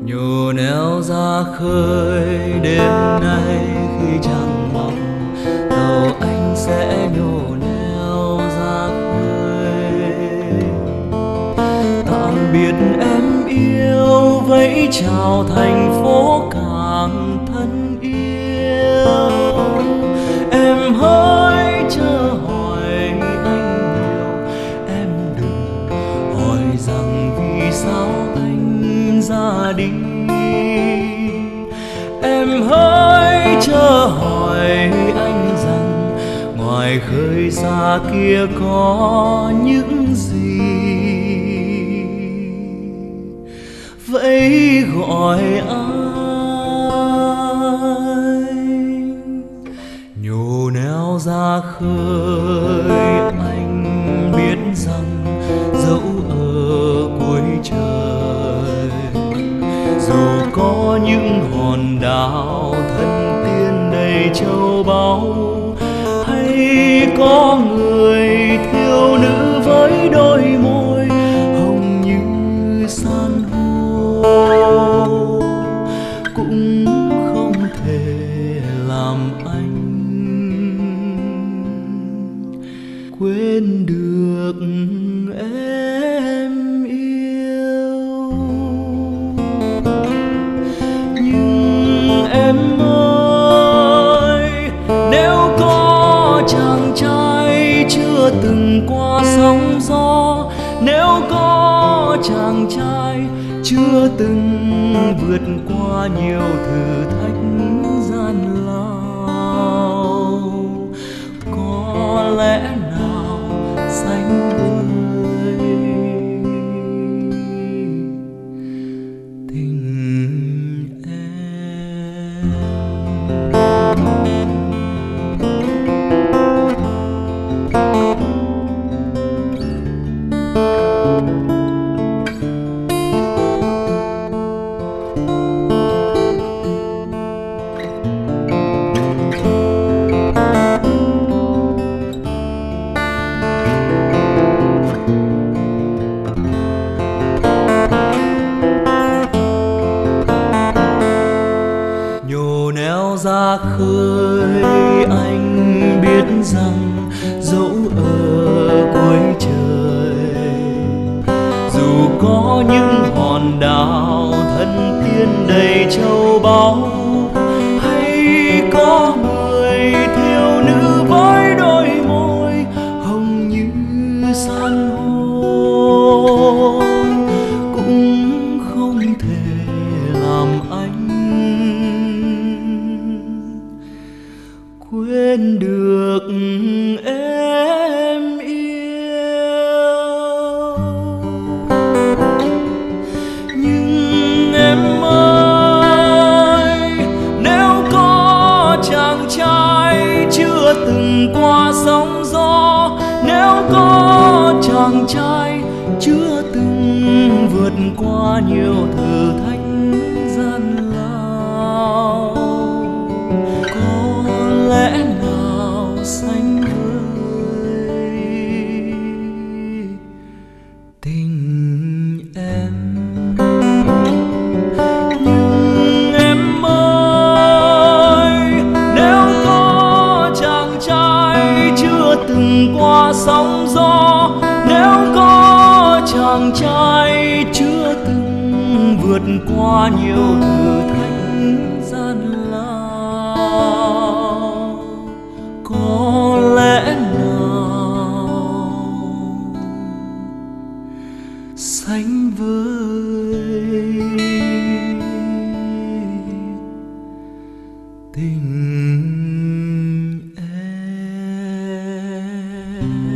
nhô neo ra khơi đêm nay khi trăng mong tàu anh sẽ nhô neo ra khơi. Tạm biệt em yêu, vẫy chào thành phố càng thân yêu. Em hỡi chớ hỏi anh nhiều, em đừng hỏi rằng vì sao anh ra đi. Em hỡi chớ hỏi anh rằng ngoài khơi xa kia có những gì. Vậy gọi anh nhô neo ra khơi. Anh biết rằng dẫu ở cuối trời, dù có những hòn đảo thân tiên đầy châu báu, hay có người thiếu nữ với đôi môi hồng như san hô, cũng không thể làm anh quên được em yêu. Nhưng em ơi, nếu có chàng trai chưa từng qua sóng gió, nếu có chàng trai chưa từng vượt qua nhiều thử thách gian lao, có lẽ nào sánh với tình em. Nhô neo ra khơi, anh biết rằng dẫu ở cuối trời, dù có những hòn đảo thân tiên đầy châu báu, hay có người thiếu nữ với đôi môi hồng như san hô, cũng không thể làm anh quên được em yêu. Nhưng em ơi, nếu có chàng trai chưa từng qua sóng gió, nếu có chàng trai chưa từng vượt qua nhiều thử thách gian lao, có lẽ nào sánh với tình em. Nhưng em ơi, nếu có chàng trai chưa từng qua sóng gió, nếu có chàng trai chưa từng vượt qua nhiều thử thách gian lao, có lẽ nào sánh với tình em.